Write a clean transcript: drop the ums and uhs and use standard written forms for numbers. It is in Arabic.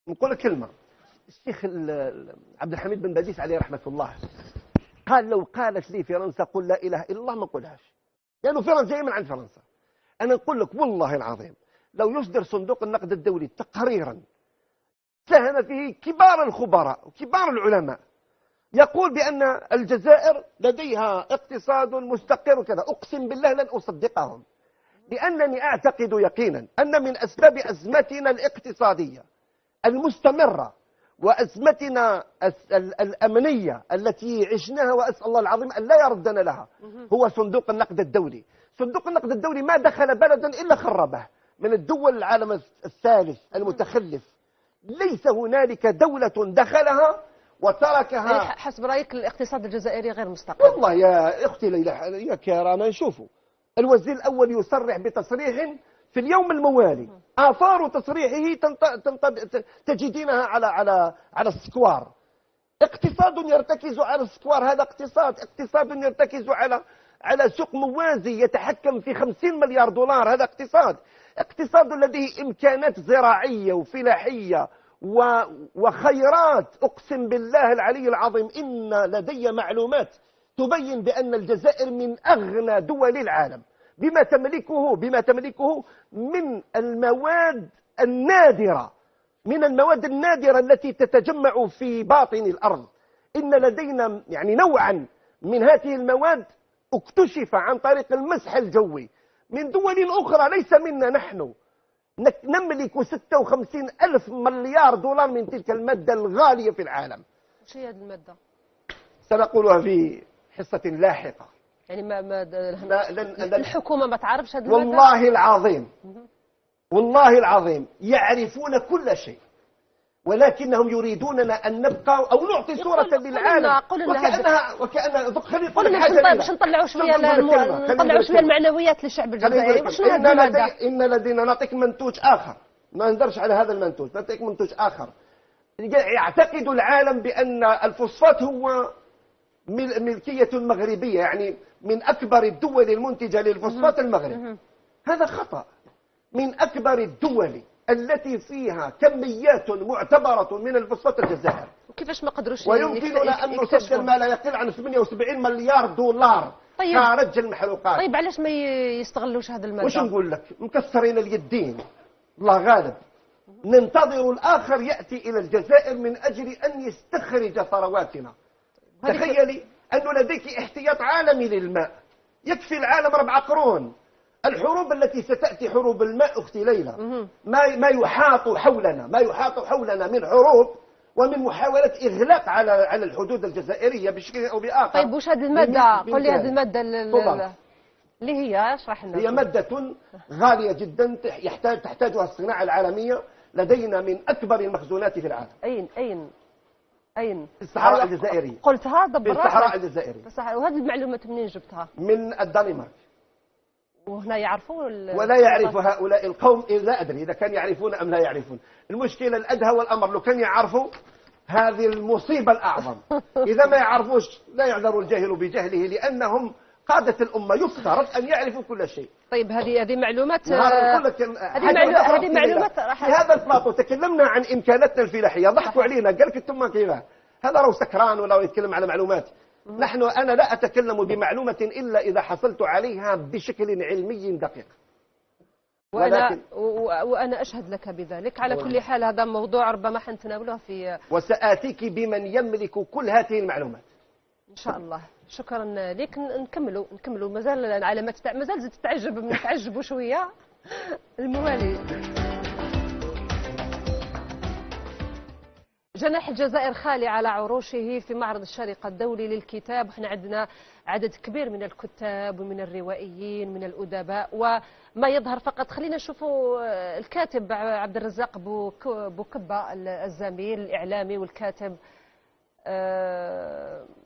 نقول لك كلمة. الشيخ عبد الحميد بن باديس عليه رحمة الله قال لو قالت لي فرنسا قل لا إله إلا الله ما نقولهاش، لأنه فرنسا جاية من عند فرنسا. أنا نقول لك والله العظيم لو يصدر صندوق النقد الدولي تقريرا ساهم فيه كبار الخبراء وكبار العلماء يقول بأن الجزائر لديها اقتصاد مستقر وكذا، أقسم بالله لن أصدقهم، لأنني أعتقد يقينا أن من أسباب أزمتنا الاقتصادية المستمرة وأزمتنا الأمنية التي عشناها، وأسأل الله العظيم أن لا يردنا لها، هو صندوق النقد الدولي. صندوق النقد الدولي ما دخل بلدا إلا خربه. من الدول العالم الثالث المتخلف ليس هنالك دولة دخلها وتركها. يعني حسب رأيك الاقتصاد الجزائري غير مستقر؟ والله يا أختي ليلى يا كرامة نشوفه الوزير الأول يصرح بتصريح في اليوم الموالي آثار تصريحه تجدينها على السكوار. اقتصاد يرتكز على السكوار، هذا اقتصاد يرتكز على سوق موازي يتحكم في 50 مليار دولار، هذا اقتصاد لديه إمكانات زراعية وفلاحية وخيرات. أقسم بالله العلي العظيم إن لدي معلومات تبين بأن الجزائر من أغنى دول العالم بما تملكه من المواد النادرة، التي تتجمع في باطن الأرض. إن لدينا يعني نوعا من هذه المواد اكتشف عن طريق المسح الجوي من دول أخرى ليس منا. نحن نملك 56 ألف مليار دولار من تلك المادة الغالية في العالم. وش هي هذه المادة؟ سنقولها في حصة لاحقة. يعني الحكومة ما تعرفش هذه المادة؟ والله العظيم يعرفون كل شيء، ولكنهم يريدوننا أن نبقى أو نعطي صورة للعالم وكأنها خلينا نقول حاجة باش نطلعوا شوية المعنويات للشعب الجزائري. وشنو هذه المادة؟ إن لدينا نعطيك منتوج آخر، ما نقدرش على هذا المنتوج، نعطيك منتوج آخر. يعتقد العالم بأن الفوسفات هو ملكية مغربية، يعني من أكبر الدول المنتجة للفوسفات المغرب. هذا خطأ. من أكبر الدول التي فيها كميات معتبرة من الفوسفات الجزائر. وكيفاش ما قدروش ويمكننا أن نصدر ما لا يقل عن 78 مليار دولار خارج المحروقات. طيب علاش ما يستغلوش هذا المادة؟ وش نقول لك؟ مكسرين اليدين، الله غالب. ننتظر الآخر يأتي إلى الجزائر من أجل أن يستخرج ثرواتنا. تخيلي أنه لديك احتياط عالمي للماء يكفي العالم 4 قرون. الحروب التي ستأتي حروب الماء أختي ليلى ما يحاط حولنا من حروب ومن محاولة إغلاق على الحدود الجزائرية بشكل أو بآخر. طيب وش هذه المادة؟ قل لي هذه المادة اللي هي اشرح لنا. هي مادة غالية جدا تحتاجها الصناعة العالمية. لدينا من أكبر المخزونات في العالم. أين؟ في الصحراء الجزائرية. قلتها بالراحة. في الصحراء الجزائرية. وهذه المعلومات منين جبتها؟ من الدنمارك. وهنا يعرفوا ولا يعرف هؤلاء القوم، لا أدري إذا كان يعرفون أم لا يعرفون. المشكلة الأدهى والأمر لو كان يعرفوا هذه المصيبة الأعظم. إذا ما يعرفوش لا يعذر الجاهل بجهله، لأنهم قادة الأمة يفترض أن يعرفوا كل شيء. طيب هذه معلومات. هذه معلومات في هذا البلاطو تكلمنا عن إمكاناتنا الفلاحية، ضحكوا علينا قال لك انتم كذا، هذا لو سكران ولا يتكلم على معلومات. أنا لا أتكلم بمعلومة إلا إذا حصلت عليها بشكل علمي دقيق. وأنا أشهد لك بذلك. على كل حال هذا موضوع ربما حنتناوله في، وسآتيك بمن يملك كل هذه المعلومات إن شاء الله. شكرا لك. نكملوا مازال العلامات مازال زدت تعجبوا شوية الموالي. جناح الجزائر خالي على عروشه في معرض الشارقة الدولي للكتاب. وحنا عندنا عدد كبير من الكتاب ومن الروائيين من الأدباء وما يظهر فقط. خلينا نشوفوا الكاتب عبد الرزاق بوكبة الزميل الإعلامي والكاتب